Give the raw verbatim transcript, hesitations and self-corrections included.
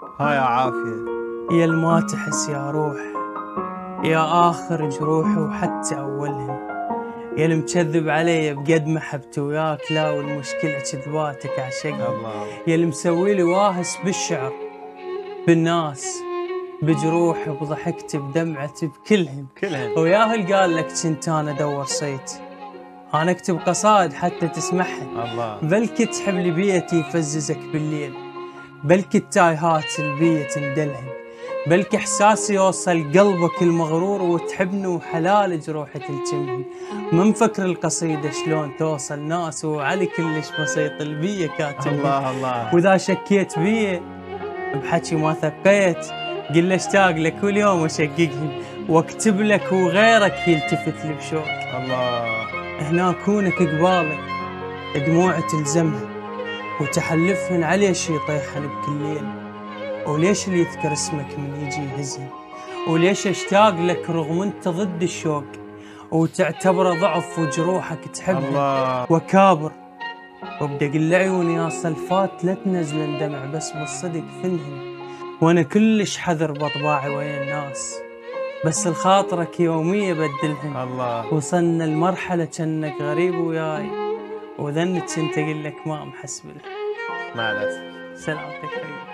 ها يا عافية. يا الما تحس يا روح، يا آخر جروحي وحتى أولهن، يا المكذب علي بقد محبتي وياك، لا والمشكلة كذباتك أعشقهن، الله. يا المسوي لي واهس بالشعر بالناس بجروحي وضحكتي بدمعتي بكلهن، كلهن. وياهل قال لك كنت أنا أدور صيت، أنا أكتب قصائد حتى تسمعهن، الله. بلكي تحب لي بيتي يفززك بالليل، بلكي التايهات البية تندلهن، بلكي إحساسي يوصل قلبك المغرور وتحبني وحلال جروحي تلتمهن، من فكر القصيدة شلون توصل ناس وعلي كلش بسيط البية كاتبهن، الله الله. وإذا شكيت بيه بحكي ما ثقيت قل له اشتاق لك واليوم أشققهن، واكتب لك وغيرك يلتفت لي بشوق، الله. هنا كونك قبالي دموع تلزمهن وتحلفهن على شي يطيحن بكل ليل، وليش اللي يذكر اسمك من يجي يهزهن، وليش اشتاق لك رغم انت ضد الشوق وتعتبره ضعف وجروحك تحبهن، الله. وكابر وابدا قل لعيوني يا صلفات لا تنزلن دمع بس بالصدق فنهن، وانا كلش حذر بطباعي ويا الناس بس الخاطرك يومية بدلهن، الله. وصلنا المرحلة كأنك غريب وياي وذنك انت قل لك ما محسبلها. مع الأسف. سلامتك حبيبي.